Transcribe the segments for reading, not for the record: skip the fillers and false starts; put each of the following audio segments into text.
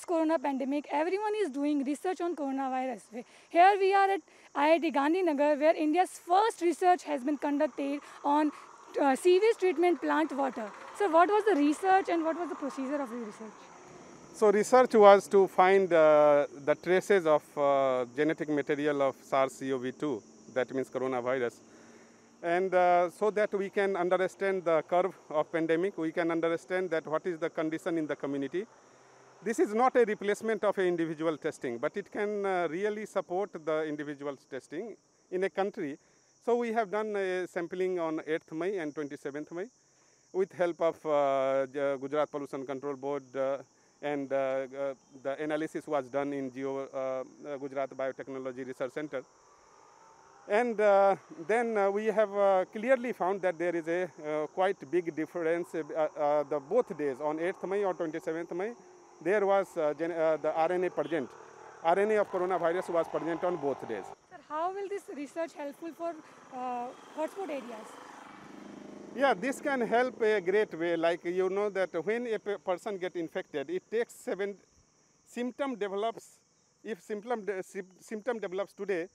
post-corona pandemic, everyone is doing research on coronavirus. Here we are at IIT Gandhinagar, where India's first research has been conducted on sewage treatment plant water. So what was the research and what was the procedure of the research? So research was to find the traces of genetic material of SARS-CoV-2, that means coronavirus. And so that we can understand the curve of pandemic, we can understand that what is the condition in the community. This is not a replacement of a individual testing, but it can really support the individual testing in a country. So we have done a sampling on 8th May and 27th May with help of Gujarat Pollution Control Board, and the analysis was done in Gujarat Biotechnology Research Center. And then we have clearly found that there is a quite big difference the both days, on 8th May or 27th May, there was the RNA present. RNA of coronavirus was present on both days. Sir, how will this research helpful for hotspot areas? Yeah, this can help a great way. Like you know that when a person gets infected, it takes symptom develops. If symptom develops today,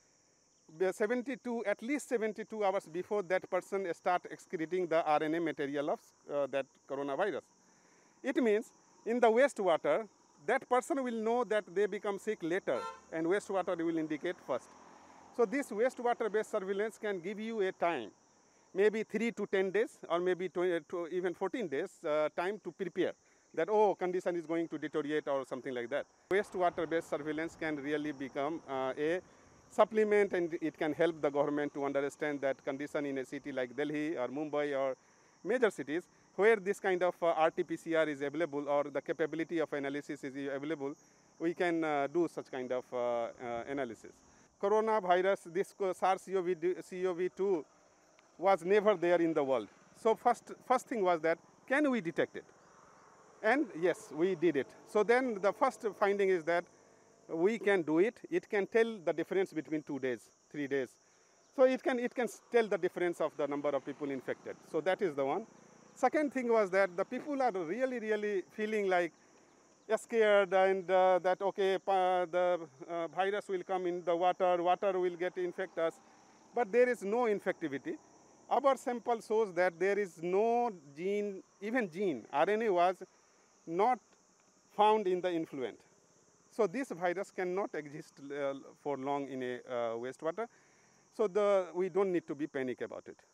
at least 72 hours before that person start excreting the RNA material of that coronavirus. It means in the wastewater, that person will know that they become sick later, and wastewater will indicate first. So this wastewater-based surveillance can give you a time, maybe 3 to 10 days, or maybe even 14 days time to prepare that, oh, condition is going to deteriorate or something like that. Wastewater-based surveillance can really become a supplement, and it can help the government to understand that condition in a city like Delhi or Mumbai or major cities where this kind of RT-PCR is available or the capability of analysis is available. We can do such kind of analysis. Coronavirus, this SARS-CoV-2 was never there in the world. So first thing was that, can we detect it? And yes, we did it. So then the first finding is that we can do it. It can tell the difference between 2 days, 3 days. So it can tell the difference of the number of people infected. So that is the one. Second thing was that the people are really feeling like scared, and that okay, the virus will come in the water will get infect us. But there is no infectivity. Our sample shows that there is no gene, RNA was not found in the influent. So this virus cannot exist for long in a wastewater. So we don't need to be panic about it.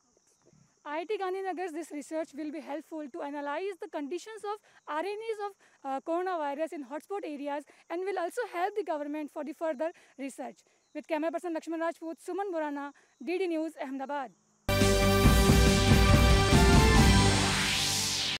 IIT Gandhinagar's this research will be helpful to analyze the conditions of RNAs of coronavirus in hotspot areas, and will also help the government for the further research. With camera person Lakshman Rajput, Suman Borana, DD News, Ahmedabad.